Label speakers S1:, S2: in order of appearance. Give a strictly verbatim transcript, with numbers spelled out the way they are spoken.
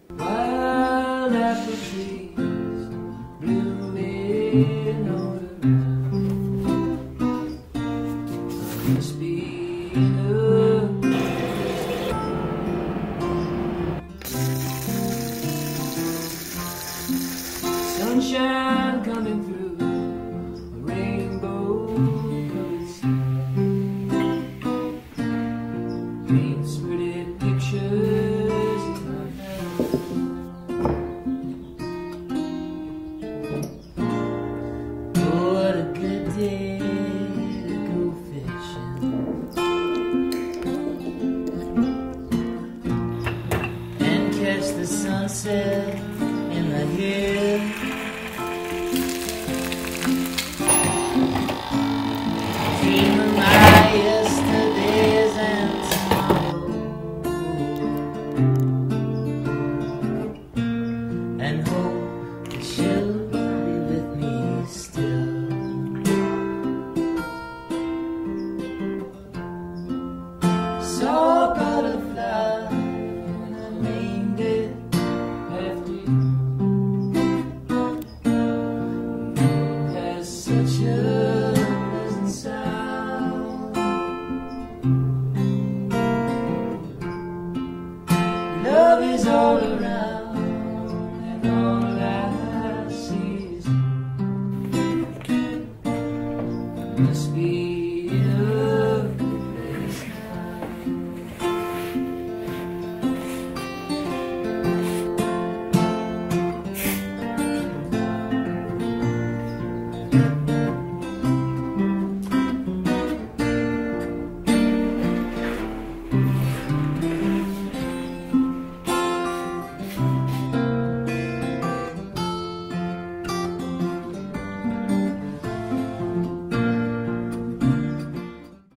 S1: Wild apple trees bloom in autumn. I must be enough. Sunshine coming through a rainbow-covered sea. Paints pretty pictures in my mind. Oh, what a good day to go fishing and catch the sunset in the hill. Dream of my yesterdays and tomorrow, and hope that she'll be with me still. Saw a butterfly and I named it after you. You has such a pleasant sound. Love is all around.